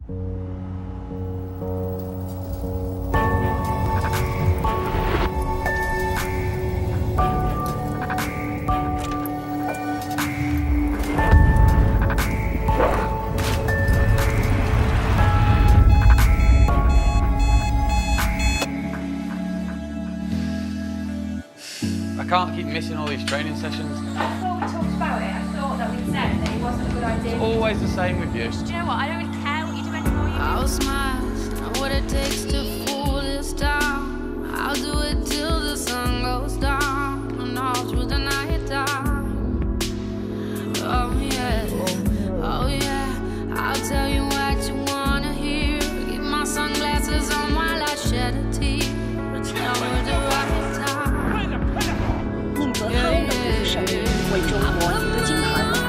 I can't keep missing all these training sessions. I thought we talked about it. I thought that we said that it wasn't a good idea. It's always the same with you. Do you know what? I don't really care what you do anymore. I'll smile, not what it takes to fool this town. I'll do it till the sun goes down and all through the night time. Oh yeah, I'll tell you what you wanna hear. Keep my sunglasses on while I shed a tear. It's never the right time. 宁泽涛文物省为中国一个金牌吗？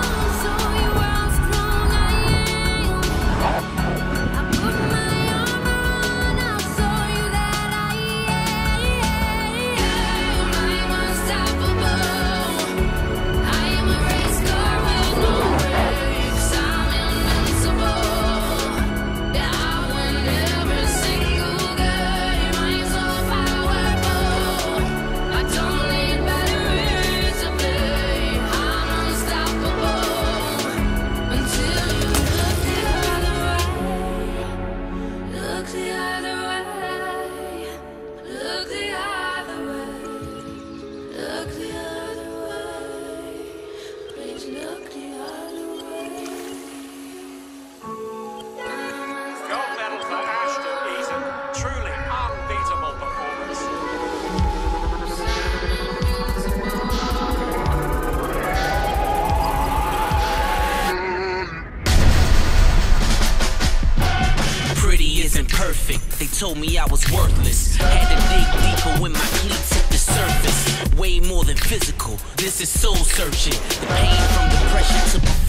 Gold medal for Ashton Eason. Truly unbeatable performance. Pretty isn't perfect. They told me I was worthless. Had to dig deeper when my cleats hit the surface. Way more than physical. This is soul searching. The pain from depression to